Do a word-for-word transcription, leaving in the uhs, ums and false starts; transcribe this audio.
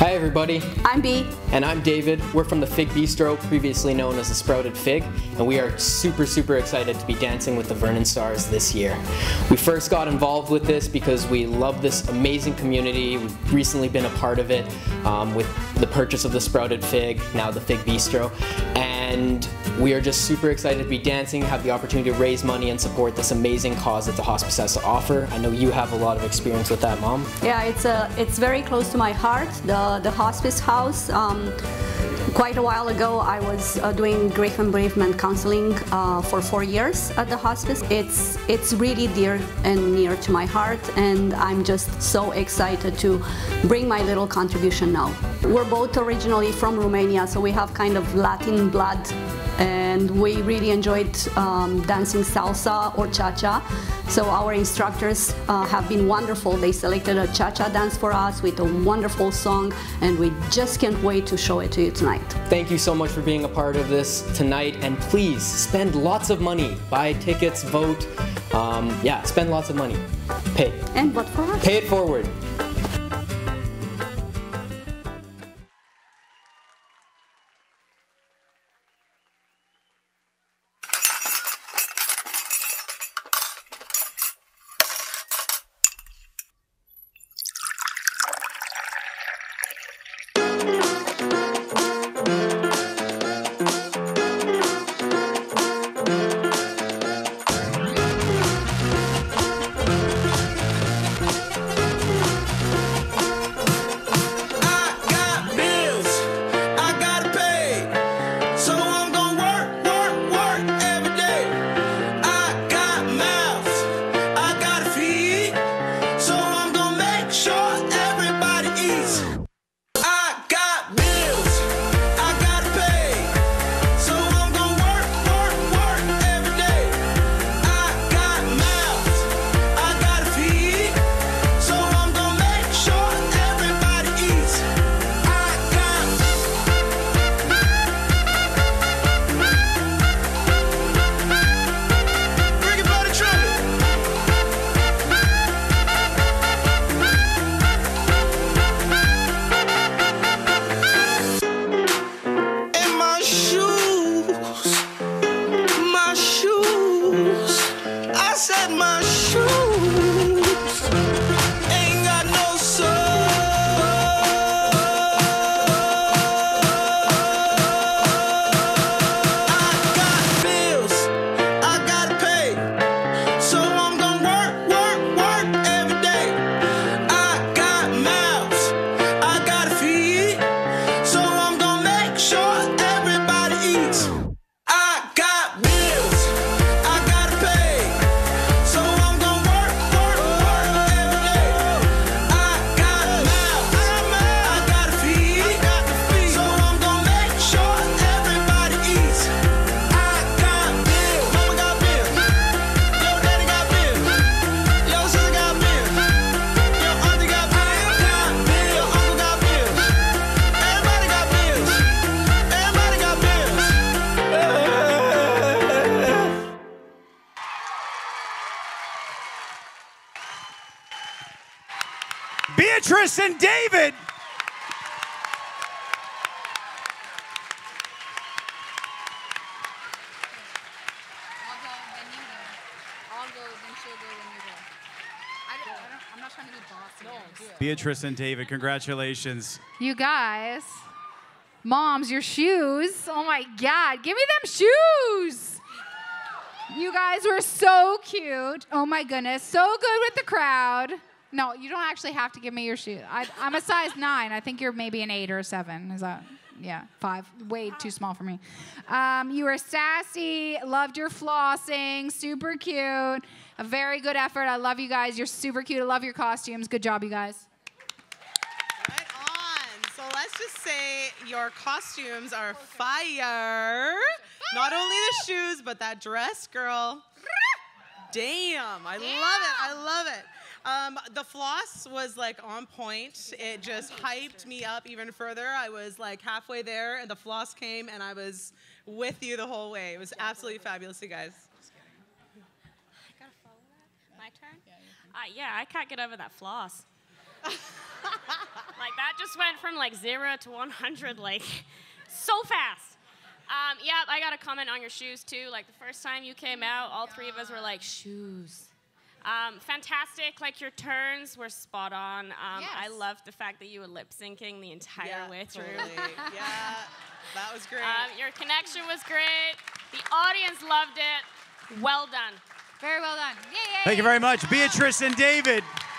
Hi everybody. I'm B. And I'm David. We're from the Fig Bistro, previously known as the Sprouted Fig, and we are super, super excited to be dancing with the Vernon Stars this year. We first got involved with this because we love this amazing community. We've recently been a part of it um, with the purchase of the Sprouted Fig, now the Fig Bistro, and we are just super excited to be dancing, have the opportunity to raise money and support this amazing cause that the hospice has to offer. I know you have a lot of experience with that, Mom. Yeah, it's a, it's very close to my heart, the, the hospice house. Um, quite a while ago, I was uh, doing grief and bereavement counseling uh, for four years at the hospice. It's, it's really dear and near to my heart, and I'm just so excited to bring my little contribution now. We're both originally from Romania, so we have kind of Latin blood, and we really enjoyed um, dancing salsa or cha-cha. So our instructors uh, have been wonderful. They selected a cha-cha dance for us with a wonderful song, and we just can't wait to show it to you tonight. Thank you so much for being a part of this tonight, and please spend lots of money. Buy tickets, vote, um, yeah, spend lots of money. Pay. And vote for us. Pay it forward. Beatrice and David. I'll go, then you go. I'll go, then she'll go, then you go. I don't, I don't, I'm not trying to be bossy. No, do it. Beatrice and David, congratulations. You guys, moms, your shoes. Oh my God, give me them shoes. You guys were so cute. Oh my goodness, so good with the crowd. No, you don't actually have to give me your shoes. I, I'm a size nine. I think you're maybe an eight or a seven. Is that? Yeah, five. Way too small for me. Um, you were sassy. Loved your flossing. Super cute. A very good effort. I love you guys. You're super cute. I love your costumes. Good job, you guys. Right on. So let's just say your costumes are fire. Not only the shoes, but that dress, girl. Damn. I love it. I love it. Um, the floss was like on point. It just hyped me up even further. I was like halfway there and the floss came and I was with you the whole way. It was absolutely fabulous, you guys. I gotta follow that. My turn? Uh, yeah, I can't get over that floss. Like, that just went from, like, zero to one hundred, like, so fast. Um, yeah, I got a comment on your shoes, too. Like, the first time you came out, all three of us were like, shoes. Um, fantastic. Like, your turns were spot on. Um, Yes. I loved the fact that you were lip-syncing the entire Yeah, way through. totally. Yeah, that was great. Um, your connection was great. The audience loved it. Well done. Very well done. Yay, yay. Thank you very much, Beatrice and David.